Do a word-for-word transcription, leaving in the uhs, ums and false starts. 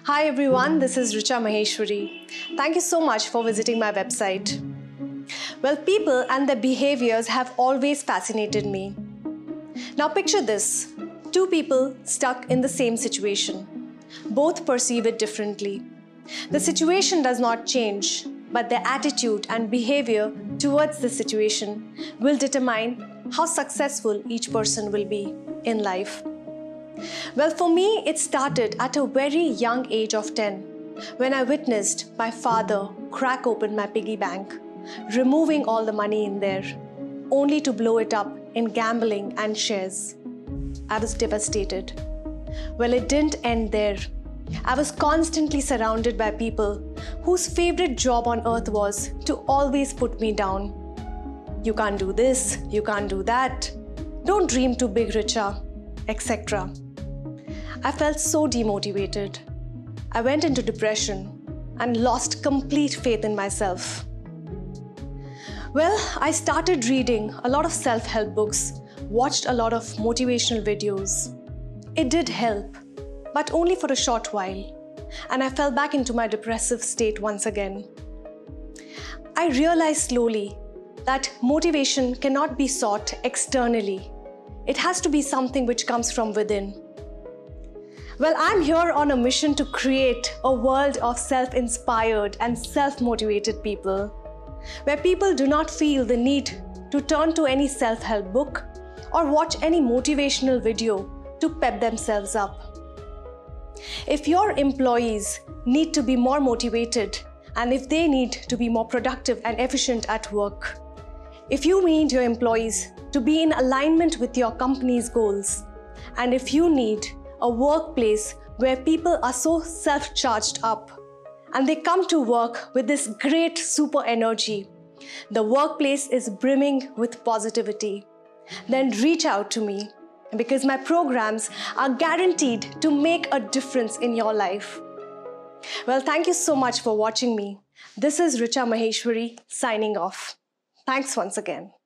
Hi everyone, this is Richa Maheshwari. Thank you so much for visiting my website. Well, people and their behaviors have always fascinated me. Now picture this, two people stuck in the same situation. Both perceive it differently. The situation does not change, but their attitude and behavior towards the situation will determine how successful each person will be in life. Well, for me, it started at a very young age of ten, when I witnessed my father crack open my piggy bank, removing all the money in there, only to blow it up in gambling and shares. I was devastated. Well, it didn't end there. I was constantly surrounded by people whose favorite job on earth was to always put me down. You can't do this, you can't do that, don't dream too big, Richa, et cetera. I felt so demotivated. I went into depression and lost complete faith in myself. Well, I started reading a lot of self-help books, watched a lot of motivational videos. It did help, but only for a short while, and I fell back into my depressive state once again. I realized slowly that motivation cannot be sought externally. It has to be something which comes from within. Well, I'm here on a mission to create a world of self-inspired and self-motivated people, where people do not feel the need to turn to any self-help book or watch any motivational video to pep themselves up. If your employees need to be more motivated, and if they need to be more productive and efficient at work, if you need your employees to be in alignment with your company's goals, and if you need a workplace where people are so self-charged up and they come to work with this great super energy, the workplace is brimming with positivity, then reach out to me, because my programs are guaranteed to make a difference in your life. Well, thank you so much for watching me. This is Richa Maheshwari signing off. Thanks once again.